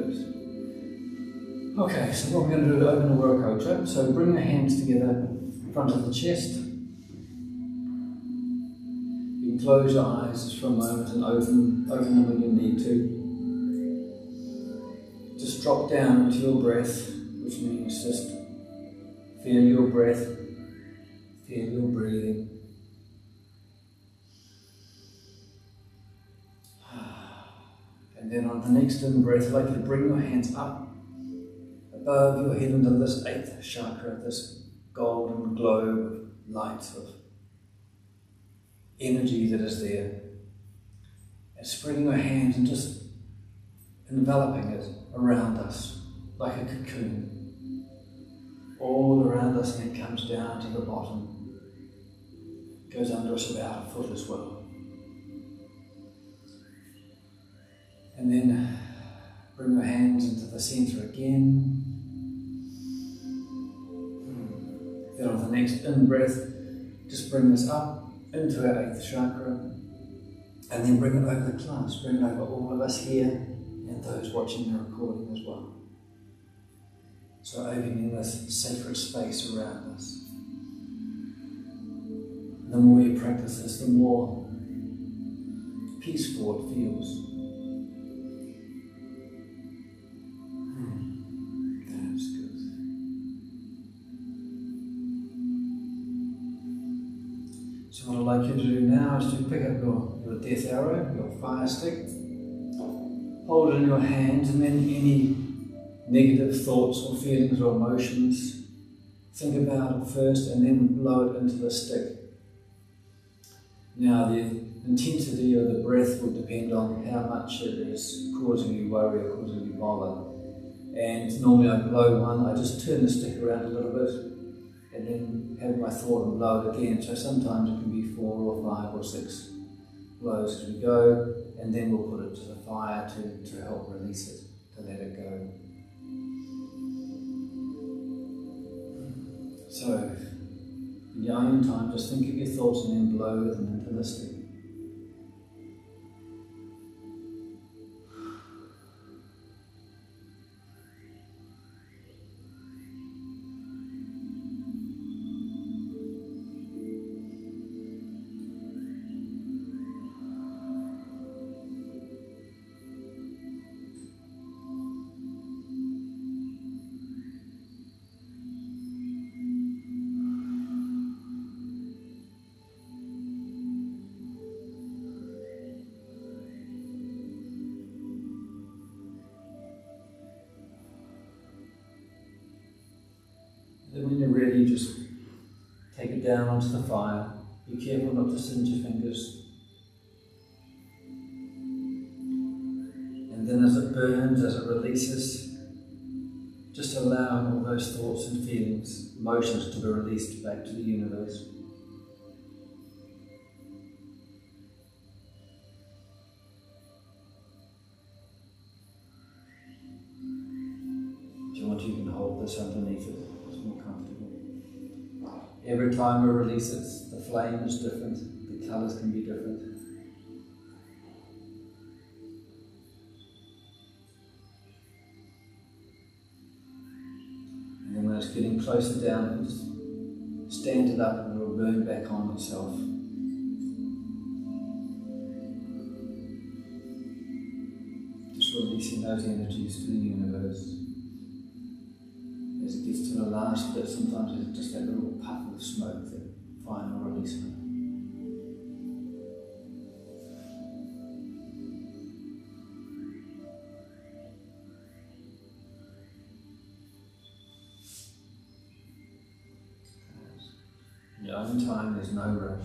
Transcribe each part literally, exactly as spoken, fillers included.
good. Okay, so what we're going to do is open the work culture. So bring your hands together in front of the chest. You can close your eyes just for a moment and open, open them when you need to. Just drop down into your breath, which means just feel your breath, feel your breathing. And then on the next in breath, I'd like you to bring your hands up above your head into this eighth chakra, this golden globe of light, of energy that is there. And spreading your hands and just enveloping it around us like a cocoon. All around us, and it comes down to the bottom. Goes under us about a foot as well. And then bring your hands into the center again. Then on the next in-breath, just bring this up into our eighth chakra. And then bring it over the class, bring it over all of us here and those watching the recording as well. So opening this sacred space around us. The more you practice this, the more peaceful it feels. Hmm. That's good. So what I'd like you to do now is to pick up your, your death arrow, your fire stick, hold it in your hand, and then any negative thoughts or feelings or emotions, think about it first and then blow it into the stick. Now the intensity of the breath will depend on how much it is causing you worry or causing you bother. And normally I blow one, I just turn the stick around a little bit and then have my thought and blow it again. So sometimes it can be four or five or six blows as we go, and then we'll put it to the fire to, to help release it, to let it go. So, in your own time, just think of your thoughts and then blow them into the stick. Then when you're ready, just take it down onto the fire. Be careful not to singe your fingers. And then as it burns, as it releases, just allow all those thoughts and feelings, emotions to be released back to the universe. If you want, you can hold this underneath it. Every time we release it, the flame is different, the colours can be different. And then when it's getting closer down, just stand it up and it will burn back on itself. Just releasing those energies to the universe. As it gets to the last bit, sometimes it's just that little puff of smoke, the final release. In your own time, there's no rush.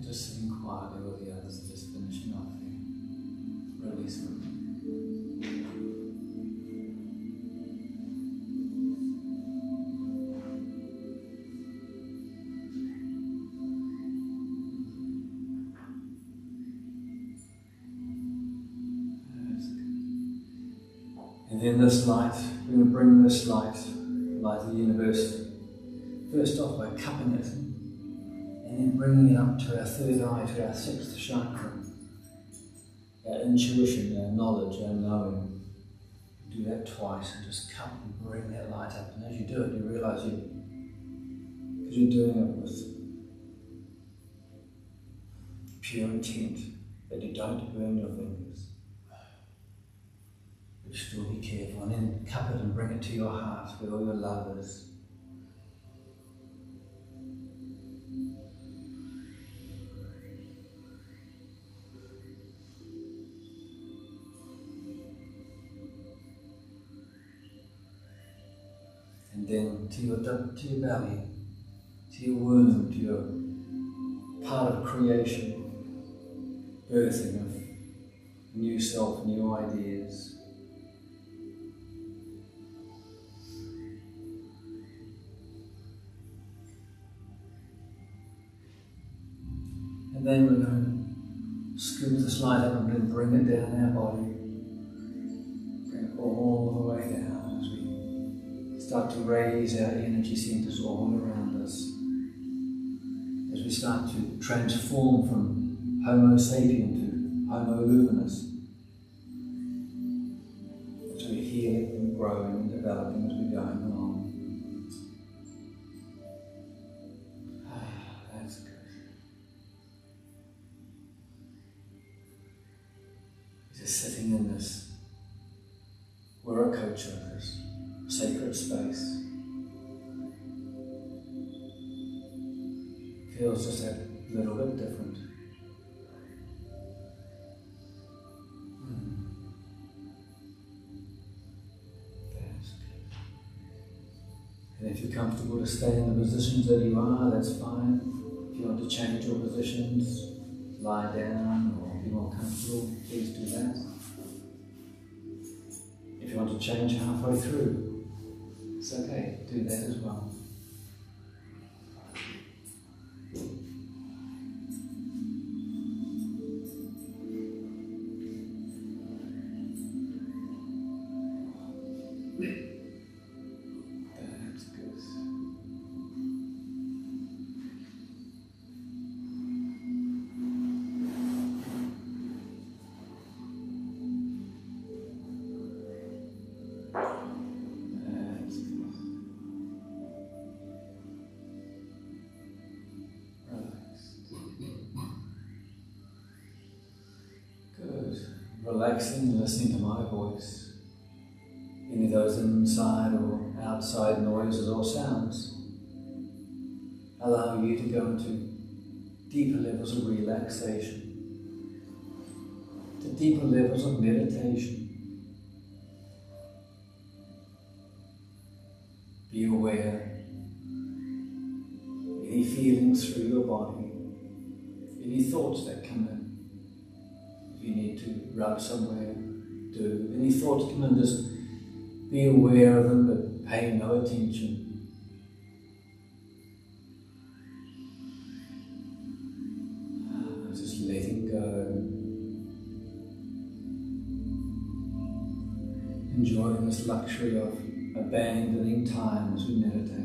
just sitting quietly while the others are just finishing off there. Release them. And then this light, we're going to bring this light, light of the universe, first off by cupping it, and then bringing it up to our third eye, to our sixth chakra, our intuition, our knowledge, our knowing. Do that twice and just cup and bring that light up. And as you do it, you realise you, because you're doing it with pure intent, that you don't burn your fingers. But still be careful, and then cup it and bring it to your heart where all your love is. And then to your, to your belly, to your womb, to your part of creation, birthing of new self, new ideas. And then we're going to scoop this light up and then bring it down our body. Bring it all the way down as we start to raise our energy centers all around us. As we start to transform from Homo sapien to Homo luminous. As we're healing and growing and developing as we're going along. That's good. Just sitting in this, we're a coach of this sacred space. Feels just a little bit different. Mm. That's good. And if you're comfortable to stay in the positions that you are, that's fine. If you want to change your positions, lie down or be more comfortable, please do that. If you want to change halfway through, it's okay, do that as well. That's good. Relaxing, listening to my voice. Any of those inside or outside noises or sounds allow you to go into deeper levels of relaxation, to deeper levels of meditation. Be aware of any feelings through your body, any thoughts that come in. You need to rub somewhere, do. Any thoughts come in, just be aware of them, but pay no attention. Ah, just letting go. Enjoying this luxury of abandoning time as we meditate.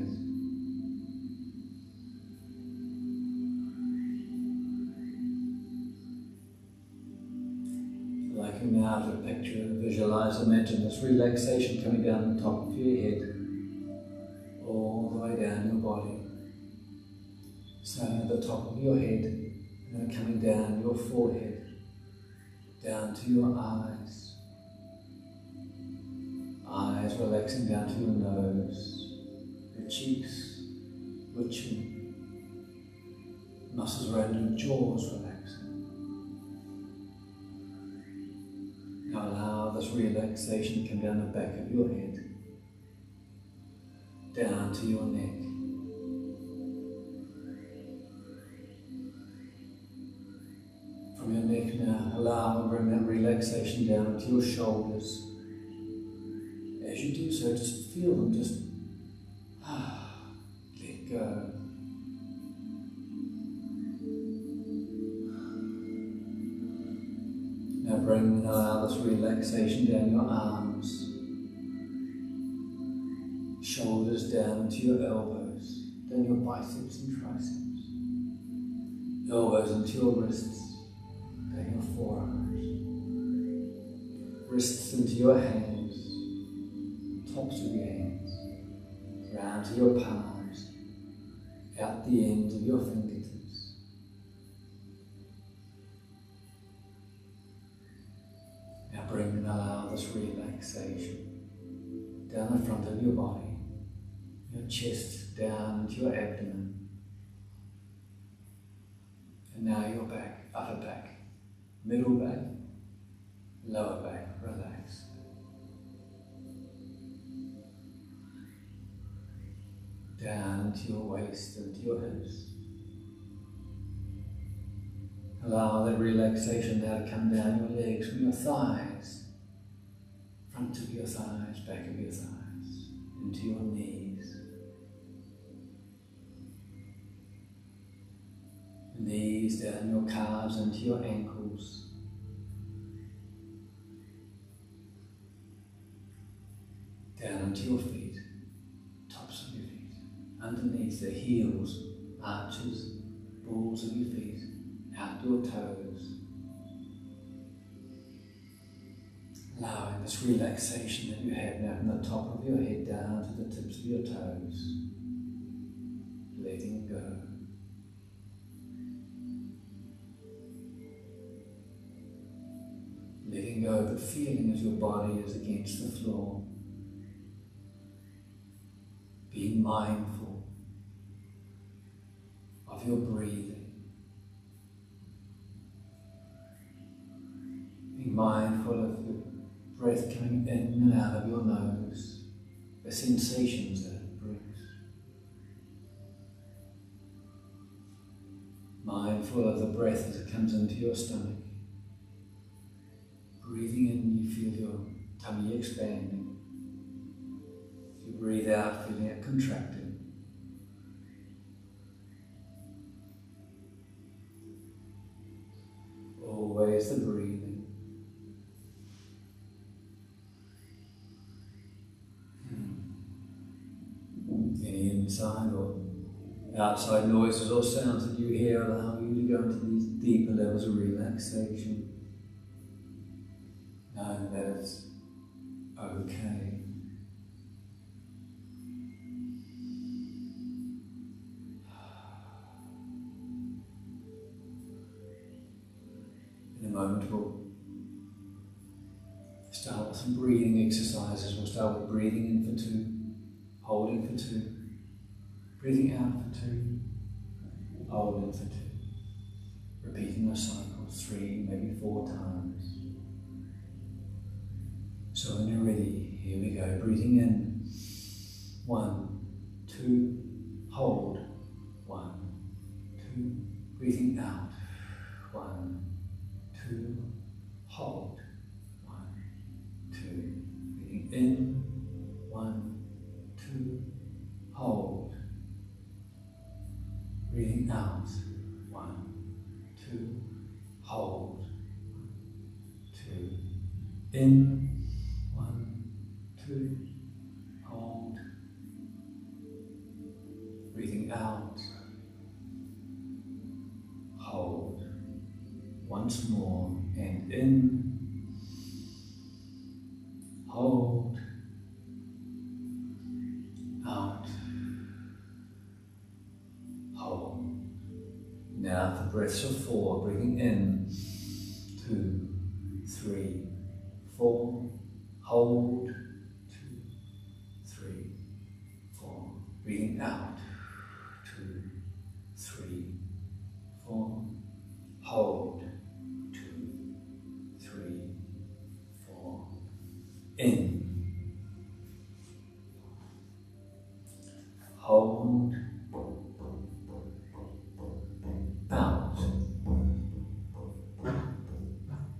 Now to picture, visualize, imagine this relaxation coming down the top of your head, all the way down your body. Starting at the top of your head, and then coming down your forehead, down to your eyes. Eyes relaxing down to your nose, your cheeks, your chin. Muscles around your jaws relaxing. Now allow this relaxation to come down the back of your head, down to your neck. allow and bring that relaxation down into your shoulders. As you do so, just feel them, just let go. Now bring and allow this relaxation down your arms, shoulders down into your elbows, down your biceps and triceps, elbows into your wrists, down your forearms, wrists into your hands, tops of your hands, round to your palms, out the ends of your fingertips. Now bring and allow this relaxation down the front of your body, your chest down into your abdomen, and now your back, upper back, middle back, lower back, relaxed. Down to your waist and to your hips. Allow that relaxation now to come down your legs, from your thighs, front of your thighs, back of your thighs, into your knees. Knees down your calves into your ankles. Down into your feet, tops of your feet, underneath the heels, arches, balls of your feet, out your toes. Allowing this relaxation that you have now from the top of your head down to the tips of your toes. Letting go. Letting go, but feeling as your body is against the floor. Being mindful of your breathing. Being mindful of the breath coming in and out of your nose, the sensations that it brings. Mindful of the breath as it comes into your stomach. Breathing in, you feel your tummy expanding. As you breathe out, feeling it contracting. Always the breathing. Any inside or outside noises or sounds that you hear allow you to go into these deeper levels of relaxation. Knowing that it's okay. In a moment we'll start with some breathing exercises. We'll start with breathing in for two, holding for two, breathing out for two, holding for two. Repeating the cycle three, maybe four times. So when you're ready, here we go. Breathing in, one, two, hold, one, two. Breathing out, one, two, hold, one, two. Breathing in, one, two, hold. Breathing out, one, two, hold, two. In, two, hold, breathing out, hold, once more, and in, hold, out, hold. Now for breaths of four, breathing in, two, three, four, hold, breathing out, two, three, four, hold, two, three, four, in, hold, out,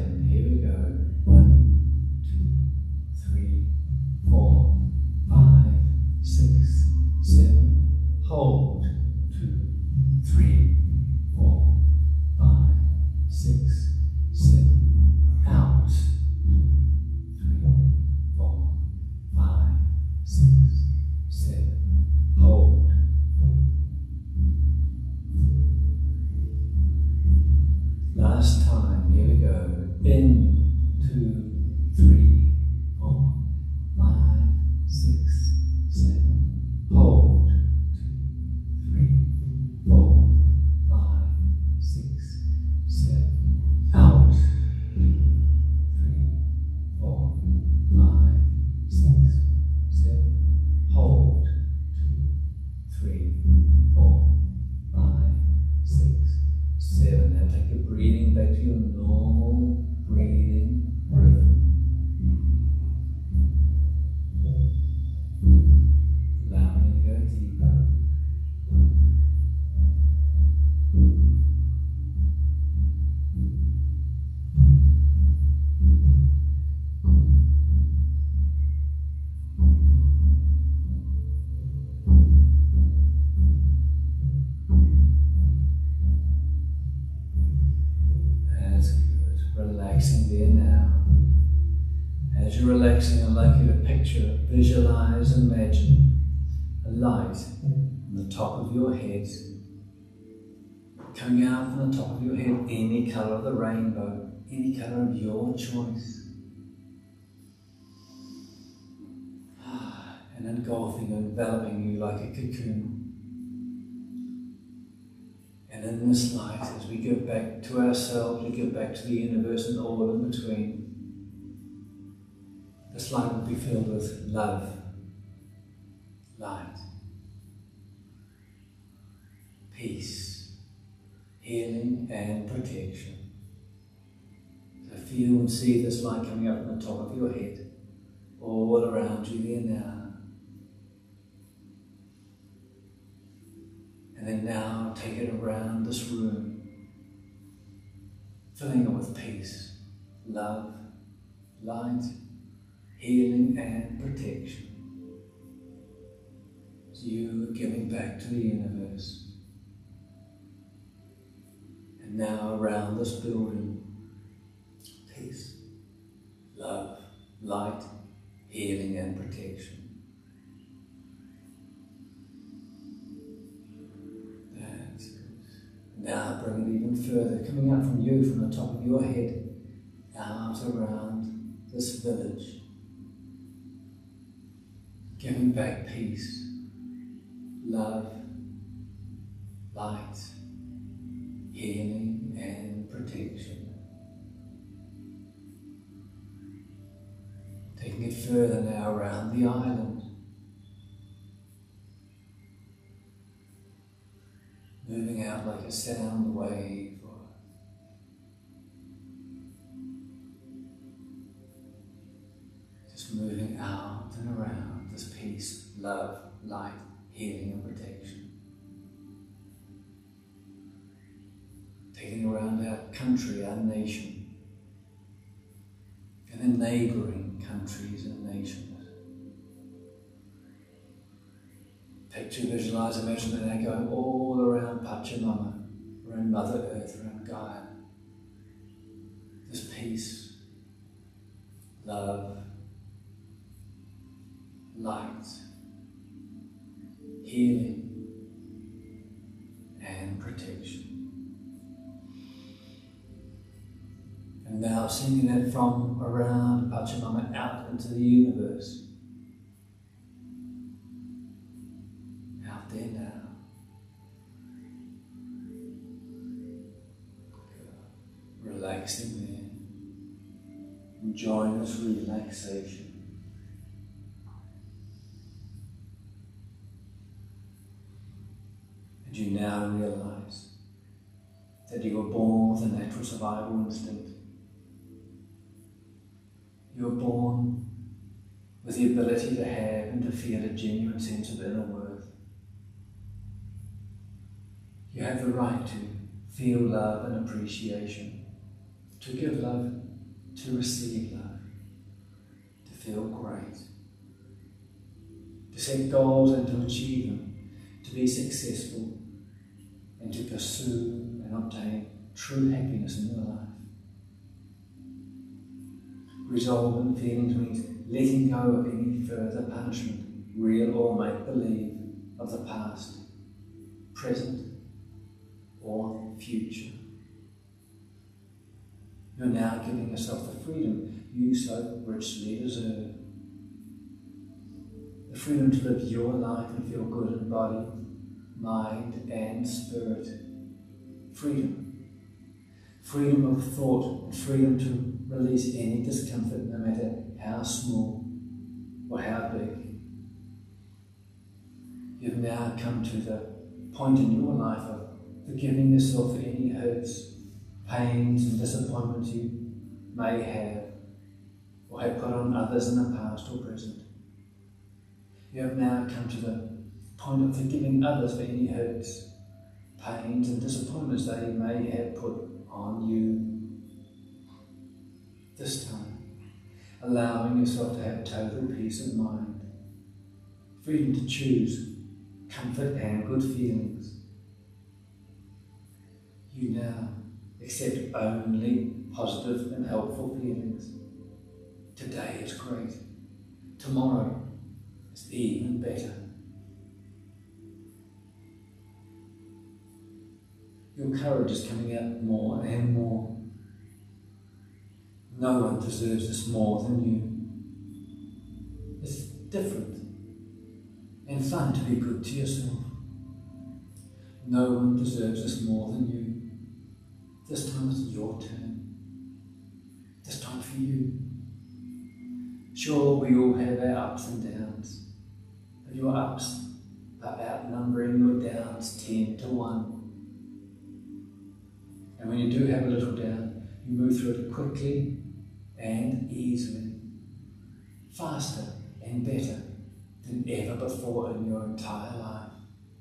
seven. Here we go. One, two, three, four, five, six, seven. Hold. Two, three, four, five, six, seven. Out. Two, three, four, five, six, seven. Hold. Last time, here we go. In, two, three, four, five, six, seven. Hold. Two, three, four, five, six, seven. Out. Three, four, five, six, seven. Hold. Two, three, four, five, six, seven. Now take your breathing back to your normal breathing rhythm. Allowing you to go deeper. That's good. Relaxing there now. As you're relaxing, I'd like you to picture, visualize, imagine a light on the top of your head, coming out from the top of your head, any colour of the rainbow, any colour of your choice. And engulfing, enveloping you like a cocoon. And in this light, as we give back to ourselves, we give back to the universe and all in between, this light will be filled with love, light, peace, healing and protection. So feel and see this light coming up from the top of your head, all around you there now. And then now take it around this room, filling it with peace, love, light, healing and protection. So you are giving back to the universe. And now around this building, peace, love, light, healing and protection. Now bring it even further, coming out from you, from the top of your head, out around this village, giving back peace, love, light, healing and protection. Taking it further now around the island. Moving out like a sound wave, or just moving out and around this peace, love, light, healing and protection. Taking around our country, our nation, and then neighbouring countries and nations. Picture, visualize, imagine that they're going all around Pachamama, around Mother Earth, around Gaia. This peace, love, light, healing, and protection. And now sending that from around Pachamama out into the universe. There now. Relaxing there. Enjoying this relaxation. And you now realize that you were born with a natural survival instinct. You were born with the ability to have and to feel a genuine sense of inner worth. You have the right to feel love and appreciation, to give love to receive love, to feel great, to set goals and to achieve them, to be successful, and to pursue and obtain true happiness in your life. Resolving feelings means letting go of any further punishment, real or make-believe, of the past, present, or future. You're now giving yourself the freedom you so richly deserve. The freedom to live your life and feel good in body, mind, and spirit. Freedom. Freedom of thought and freedom to release any discomfort, no matter how small or how big. You've now come to the point in your life of forgiving yourself for any hurts, pains and disappointments you may have or have put on others in the past or present. You have now come to the point of forgiving others for any hurts, pains and disappointments they may have put on you. This time, allowing yourself to have total peace of mind, freedom to choose comfort and good feelings. You now accept only positive and helpful feelings. Today is great. Tomorrow is even better. Your courage is coming out more and more. No one deserves this more than you. It's different and fun to be good to yourself. No one deserves this more than you. This time it's your turn. This time for you. Sure, we all have our ups and downs, but your ups are outnumbering your downs ten to one. And when you do have a little down, you move through it quickly and easily, faster and better than ever before in your entire life.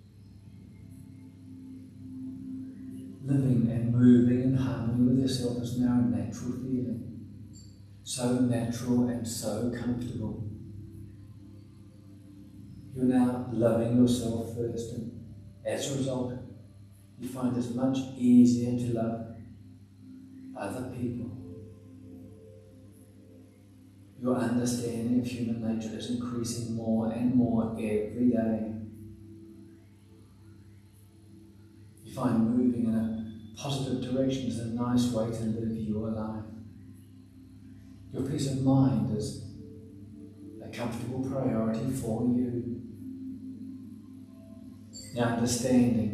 Living and moving in harmony with yourself is now a natural feeling, so natural and so comfortable. You're now loving yourself first, and as a result, you find it much easier to love other people. Your understanding of human nature is increasing more and more every day. You find moving in a positive direction is a nice way to live your life. Your peace of mind is a comfortable priority for you. Now understanding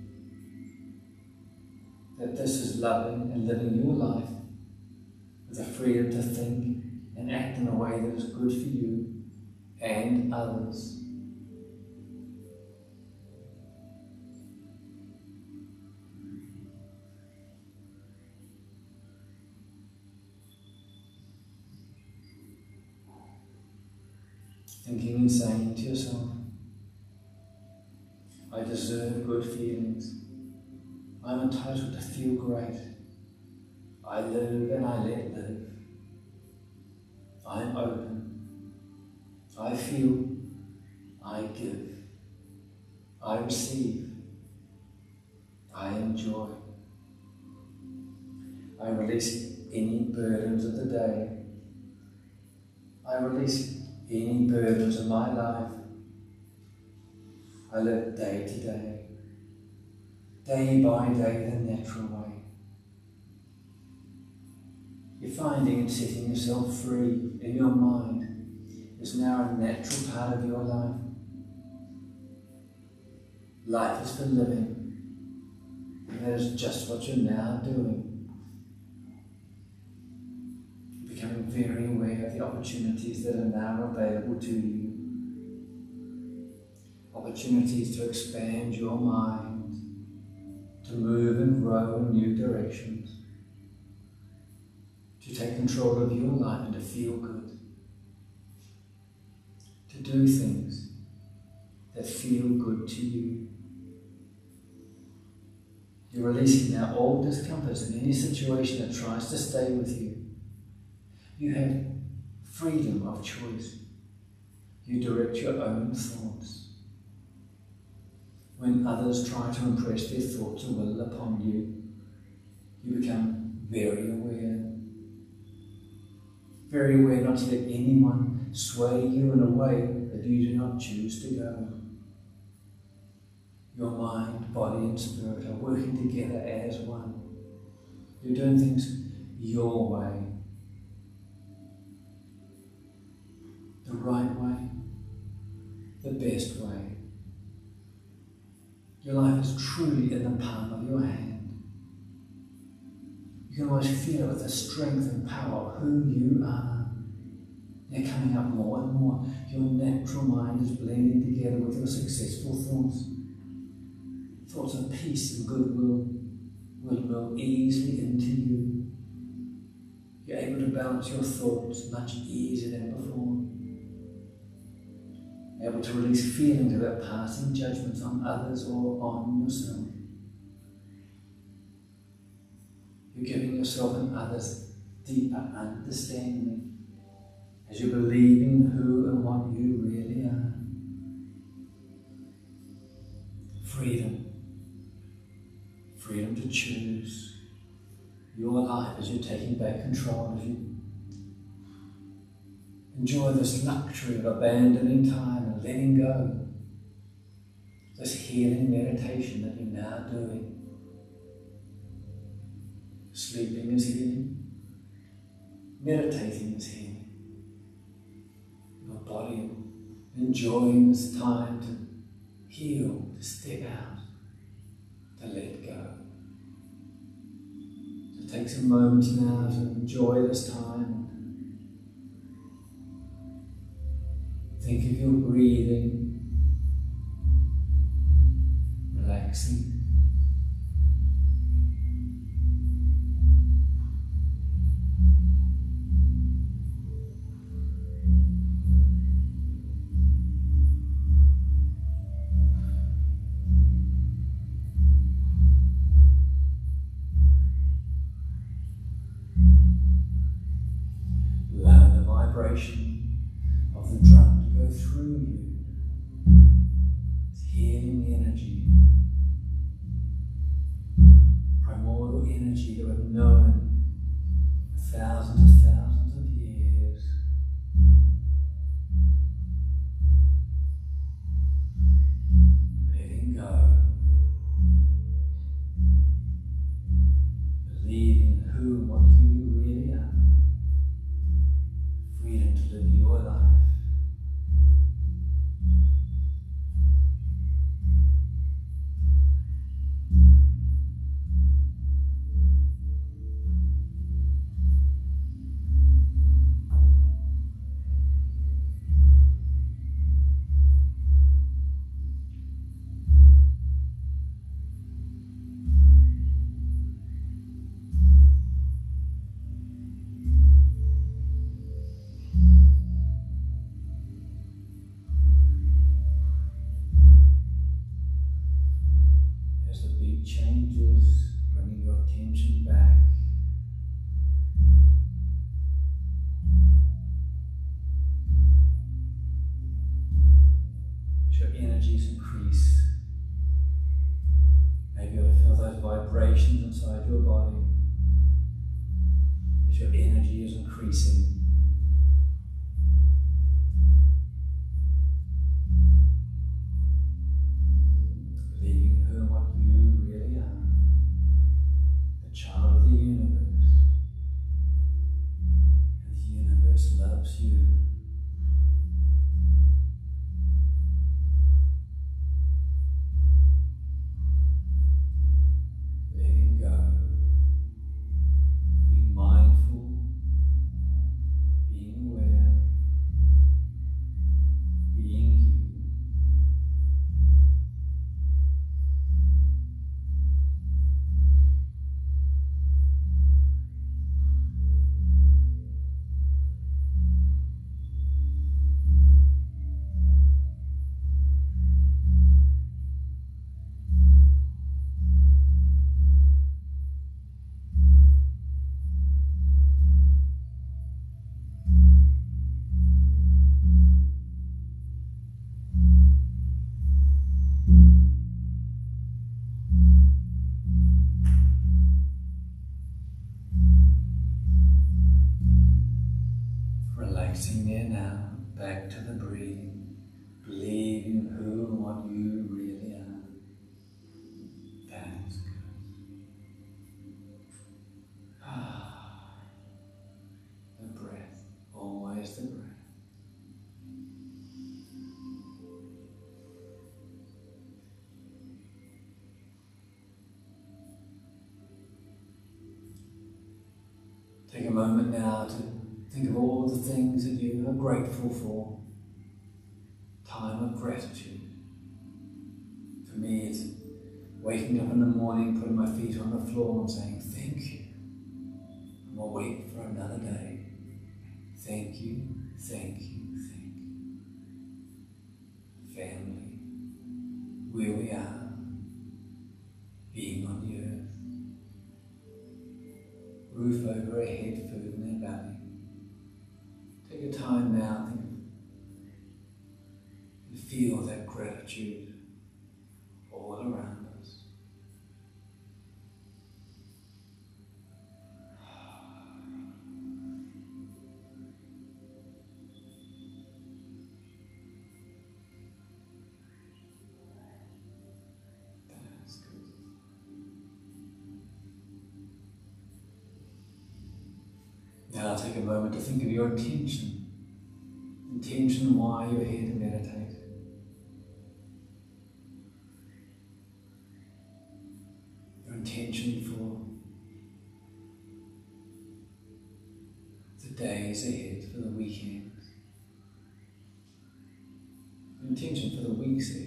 that this is loving and living your life with the freedom to think and act in a way that is good for you and others. Thinking and saying to yourself, I deserve good feelings. I'm entitled to feel great. I live and I let live. I'm open. I feel. I give. I receive. I enjoy. I release any burdens of the day. I release any burdens of my life. I live day to day. Day by day, the natural way. You're finding and setting yourself free in your mind is now a natural part of your life. Life is for living, and that is just what you're now doing. You're becoming very aware of the opportunities that are now available to you. Opportunities to expand your mind, to move and grow in new directions, to take control of your life and to feel good, to do things that feel good to you. You're releasing now all discomfort in any situation that tries to stay with you. You have freedom of choice. You direct your own thoughts. When others try to impress their thoughts or will upon you, you become very aware. Very aware not to let anyone sway you in a way that you do not choose to go. Your mind, body and spirit are working together as one. You're doing things your way. The right way. The best way. Your life is truly in the palm of your hand. You can always feel it with the strength and power of who you are. They're coming up more and more. Your natural mind is blending together with your successful thoughts. Thoughts of peace and goodwill will move easily into you. You're able to balance your thoughts much easier than before. Able to release feelings about passing judgments on others or on yourself. You're giving yourself and others deeper understanding as you're believing who and what you really are. Freedom. Freedom to choose your life as you're taking back control of you. Enjoy this luxury of abandoning time and letting go. This healing meditation that you're now doing. Sleeping is healing. Meditating is healing. Your body enjoying this time to heal, to step out, to let go. So take some moments now to enjoy this time. Think of your breathing, relaxing. Allow the vibration of the drum go through you. It's healing energy, primordial energy that we've known for thousands and thousands of years. Letting go, believing who and what you really are, freedom to live your life. Changes, bringing your attention back. As your energies increase, maybe you'll feel those vibrations inside your body. As your energy is increasing, believing who and what you really are, the child of the universe, and the universe loves you. Letting go, being mindful, being aware, being you. relaxing there now, back to the breathing, believing who and what you really are. That's good. Ah, the breath, always the breath. Take a moment now to think of all the things that you are grateful for. Time of gratitude. For me, it's waking up in the morning, putting my feet on the floor and saying, thank you. I'm awake for another day. Thank you, thank you, thank you. Family, where we are, being on the earth. Roof over our head, food in our belly. Take a time now think and feel that gratitude all around us. That's good. Now take a moment to think of your intention. Intention why you're here to meditate. Your intention for the days ahead, for the weekends. Your intention for the weeks ahead.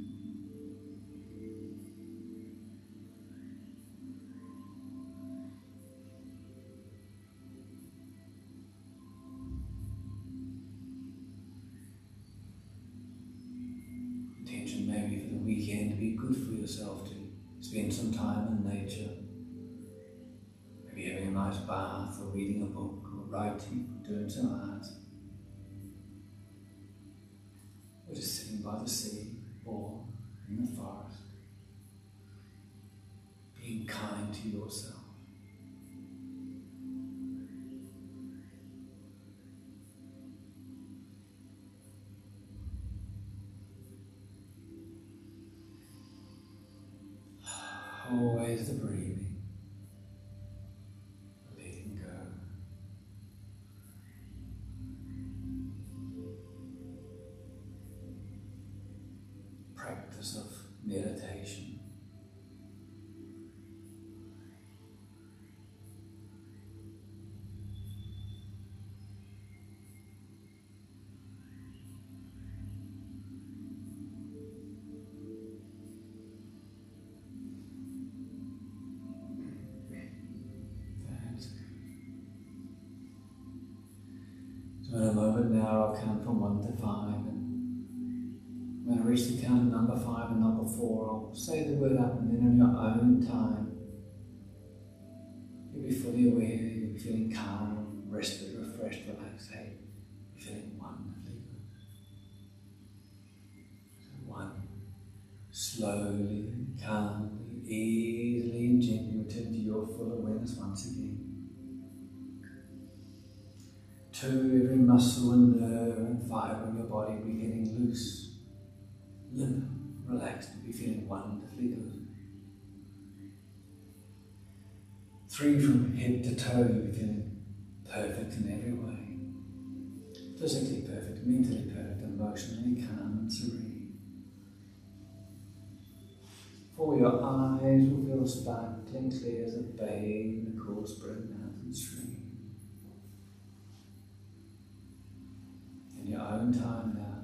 Maybe for the weekend to be good for yourself, to spend some time in nature, maybe having a nice bath or reading a book or writing, or doing some art, or just sitting by the sea or in the forest, being kind to yourself. Always the breathing, letting go. Practice of meditation. So in a moment now I'll count from one to five, and when I reach the count of number five and number four, I'll say the word up, and then in your own time you'll be fully aware, you'll be feeling calm, rested, refreshed, relaxed. Hey, you're feeling wonderfully good. So one, slowly, calmly, easily and gently return to your full awareness once again. Two, every muscle and nerve and fibre in your body will be getting loose, limp, relaxed, and be feeling wonderfully good. Three, from head to toe, you'll be feeling perfect in every way. Physically perfect, mentally perfect, emotionally calm and serene. Four, your eyes will feel sparkling clear as a bathe in the cool spring mountain stream. Your own time now.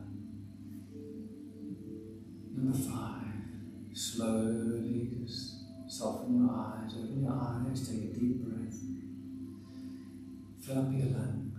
Number five, slowly just soften your eyes, open your eyes, take a deep breath, fill up your lungs.